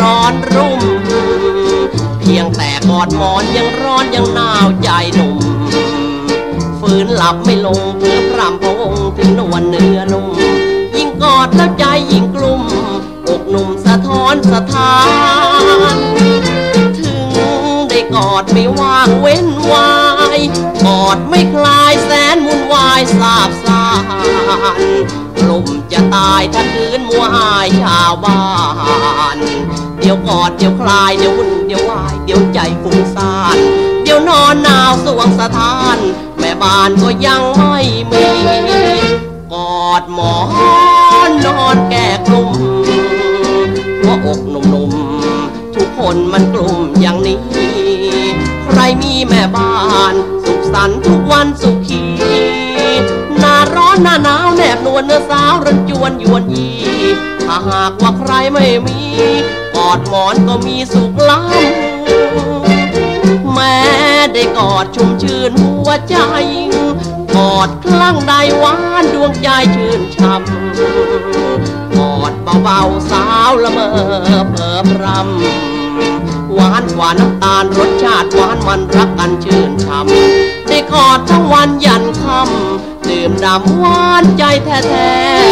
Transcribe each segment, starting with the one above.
ร้อนรุ่มเพียงแต่กอดหมอนยังร้อนยังหนาวใจหนุ่มฝืนหลับไม่ลงเพื่อพรำพงถึงนวลเนื้อนุ่มยิ่งกอดแล้วใจยิ่งกลุ่มอกหนุ่มสะท้อนสะท้านถึงได้กอดไม่ว่างเว้นวายกอดไม่คลายแสนวุ่นวายสาบซ่านกลุ่มจะตายถ้าคืนมัวหายชาวบ้านเดี๋ยวกอดเดี๋ยวคลายเดี๋ยววุ่นเดี๋ยววายเดี๋ยวใจฟุ้งซ่านเดี๋ยวนอนหนาวสวงสถานแม่บ้านก็ยังไม่มีกอดหมอนนอนแก่กลุ่มหัวอกหนุ่มๆทุกคนมันกลุ่มอย่างนี้ใครมีแม่บ้านสุขสันต์ทุกวันสุขีหน้าร้อนหน้าหนาวแนบนวลเนื้อสาวรันจวนยวนยีถ้าหากว่าใครไม่มีกอดหมอนก็มีสุขล้ำแม้ได้กอดชุ่มชื่นหัวใจกอดคลั่งใดหวานดวงใจชื่นช่ำกอดเบาๆสาวละเมอเพ้อพรำหวานกว่าน้ำตาลรสชาติหวานมันรักกันชื่นช่ำได้กอดทั้งวันยันค่ำดื่มดำหวานใจแท้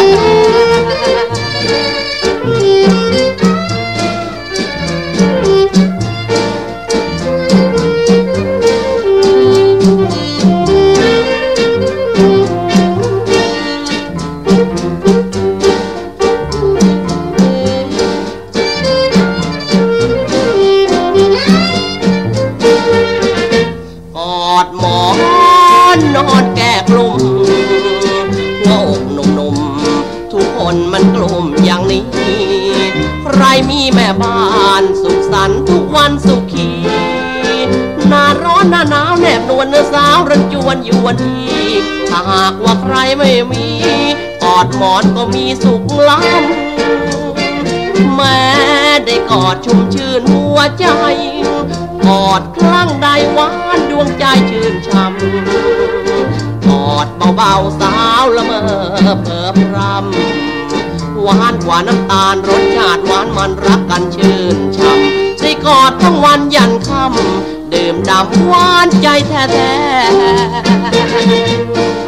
หมอนนอนแก่กลุ่มหัวอกหนุ่มๆทุกคนมันกลุ่มอย่างนี้ใครมีแม่บ้านสุขสันต์ทุกวันสุขีหน้าร้อนหน้าหนาวแนบนวลเนื้อสาวรันจวนยวนทีถ้าหากว่าใครไม่มีกอดหมอนก็มีสุขล้ำแม้ได้กอดชุ่มชื่นหัวใจกอดคลั่งใดหวานดวงใจชื่นช่ำกอดเบาๆสาวละเมอเพ้อพรำหวานกว่าน้ำตาลรสชาติหวานมันรักกันชื่นช่ำได้กอดทั้งวันยันค่ำดื่มดำหวานใจแท้ๆ